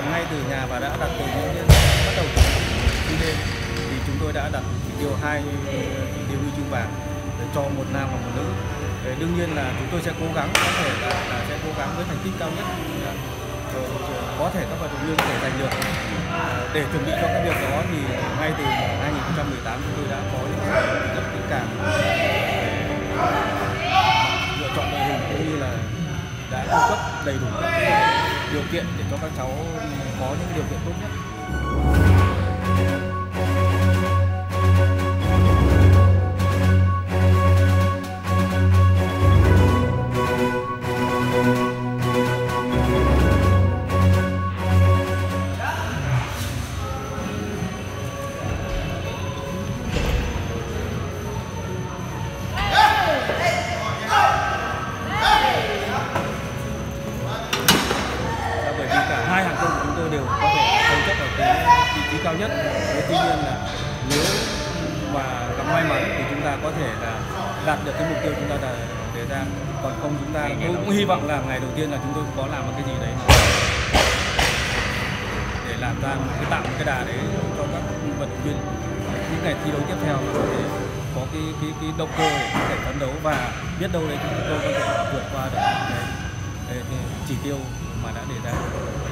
ngay từ nhà và đã đặt từ những bắt đầu từ khi lên thì chúng tôi đã đặt chỉ tiêu 2 chỉ tiêu huy chương vàng cho một nam và một nữ. Đương nhiên là chúng tôi sẽ cố gắng, có thể là sẽ cố gắng với thành tích cao nhất có thể các vận động viên có thể giành được. Để chuẩn bị cho cái việc đó thì ngay từ 2018 chúng tôi đã có những rất kỹ càng lựa chọn đội hình cũng như là đã cung cấp đầy đủ các điều kiện để cho các cháu có những điều kiện tốt nhất. Hai hàng công của chúng tôi đều có thể tranh chấp ở cái vị trí cao nhất. Tuy nhiên là nếu mà gặp may mắn thì chúng ta có thể là đạt được cái mục tiêu chúng ta đã đề ra. Còn không chúng ta cũng hy vọng là ngày đầu tiên là chúng tôi có làm một cái gì đấy để làm ra tạo một cái đà đấy cho các vận động viên những ngày thi đấu tiếp theo là có thể có cái động cơ để có thể phấn đấu và biết đâu đấy chúng tôi có thể vượt qua được cái chỉ tiêu mà đã đề ra.